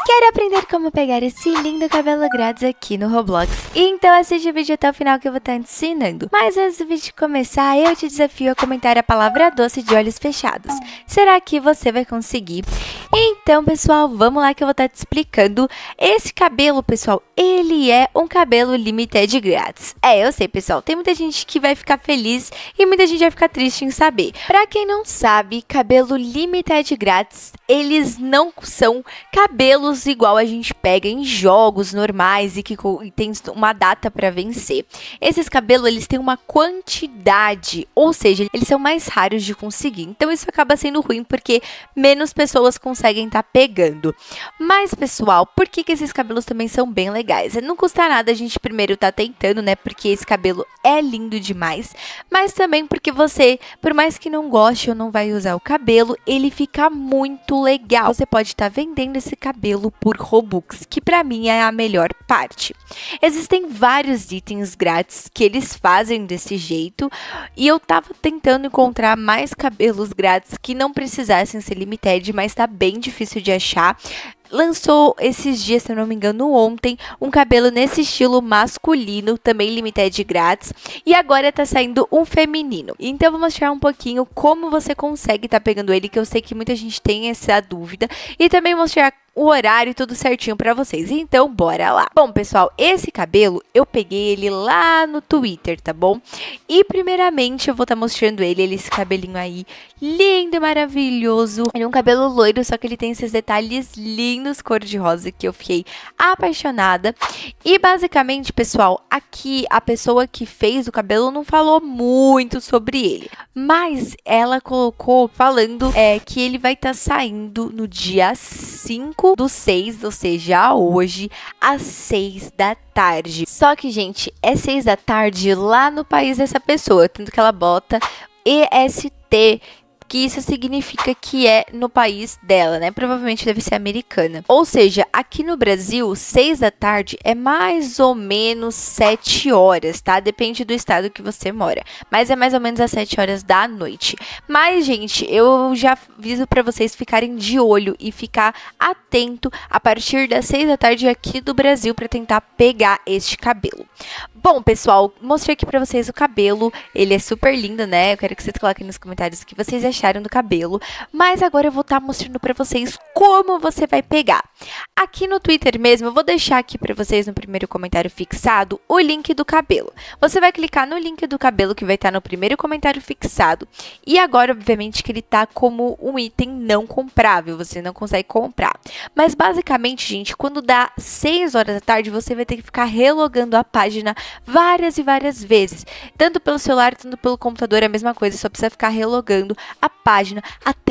Quer aprender como pegar esse lindo cabelo grátis aqui no Roblox? Então assiste o vídeo até o final que eu vou estar ensinando. Mas antes do vídeo começar, eu te desafio a comentar a palavra doce de olhos fechados. Será que você vai conseguir? Então, pessoal, vamos lá que eu vou estar te explicando. Esse cabelo, pessoal, ele é um cabelo limited grátis. Eu sei, pessoal, tem muita gente que vai ficar feliz e muita gente vai ficar triste em saber. Pra quem não sabe, cabelo limited grátis, eles não são cabelos igual a gente pega em jogos normais e que tem uma data para vencer. Esses cabelos, eles têm uma quantidade, ou seja, eles são mais raros de conseguir. Então isso acaba sendo ruim porque menos pessoas conseguem estar pegando. Mas, pessoal, por que esses cabelos também são bem legais? Não custa nada a gente primeiro tá tentando, né? Porque esse cabelo é lindo demais, mas também porque você, por mais que não goste ou não vai usar o cabelo, ele fica muito legal. Você pode estar vendendo esse cabelo por Robux, que pra mim é a melhor parte. Existem vários itens grátis que eles fazem desse jeito e eu tava tentando encontrar mais cabelos grátis que não precisassem ser limited, mas tá bem difícil de achar. Lançou esses dias, se eu não me engano, ontem, um cabelo nesse estilo masculino, também limited grátis, e agora tá saindo um feminino. Então eu vou mostrar um pouquinho como você consegue tá pegando ele, que eu sei que muita gente tem essa dúvida, e também mostrar o horário tudo certinho pra vocês. Então, bora lá. Bom, pessoal, esse cabelo, eu peguei ele lá no Twitter, tá bom? E, primeiramente, eu vou estar mostrando ele, esse cabelinho aí, lindo e maravilhoso. Ele é um cabelo loiro, só que ele tem esses detalhes lindos, cor de rosa, que eu fiquei apaixonada. E, basicamente, pessoal, aqui, a pessoa que fez o cabelo não falou muito sobre ele. Mas, ela colocou falando que ele vai estar saindo no dia 5/6, ou seja, hoje, às 6 da tarde. Só que, gente, é 6 da tarde lá no país dessa pessoa, tanto que ela bota EST, que isso significa que é no país dela, né? Provavelmente deve ser americana. Ou seja, aqui no Brasil, 6 da tarde é mais ou menos 7 horas, tá? Depende do estado que você mora. Mas é mais ou menos às 7 horas da noite. Mas, gente, eu já aviso pra vocês ficarem de olho e ficar atento a partir das 6 da tarde aqui do Brasil pra tentar pegar este cabelo. Bom, pessoal, mostrei aqui pra vocês o cabelo. Ele é super lindo, né? Eu quero que vocês coloquem nos comentários o que vocês acharam do cabelo. Mas agora eu vou estar mostrando pra vocês como você vai pegar. Aqui no Twitter mesmo, eu vou deixar aqui pra vocês no primeiro comentário fixado o link do cabelo. Você vai clicar no link do cabelo que vai estar no primeiro comentário fixado. E agora, obviamente, que ele tá como um item não comprável. Você não consegue comprar. Mas, basicamente, gente, quando dá 6 horas da tarde, você vai ter que ficar relogando a página várias e várias vezes. Tanto pelo celular, tanto pelo computador, é a mesma coisa. Só precisa ficar relogando a página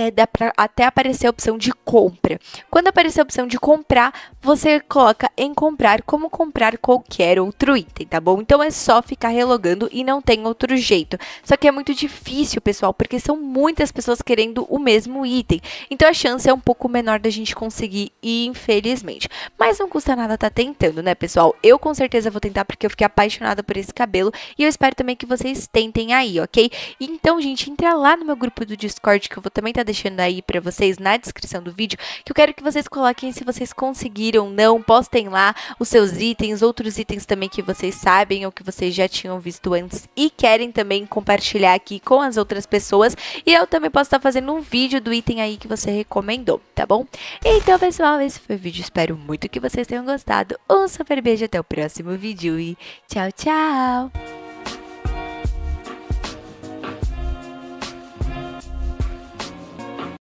até aparecer a opção de compra. Quando aparecer a opção de comprar, você coloca em comprar como comprar qualquer outro item, tá bom? Então é só ficar relogando e não tem outro jeito. Só que é muito difícil, pessoal, porque são muitas pessoas querendo o mesmo item. Então a chance é um pouco menor da gente conseguir, infelizmente. Mas não custa nada tá tentando, né, pessoal? Eu com certeza vou tentar porque eu fiquei apaixonada por esse cabelo e eu espero também que vocês tentem aí, ok? Então, gente, entra lá no meu grupo do Discord que eu vou também estar deixando aí pra vocês na descrição do vídeo, que eu quero que vocês coloquem se vocês conseguiram ou não, postem lá os seus itens, outros itens também que vocês sabem ou que vocês já tinham visto antes e querem também compartilhar aqui com as outras pessoas, e eu também posso estar fazendo um vídeo do item aí que você recomendou, tá bom? Então, pessoal, esse foi o vídeo, espero muito que vocês tenham gostado, um super beijo, até o próximo vídeo e tchau, tchau!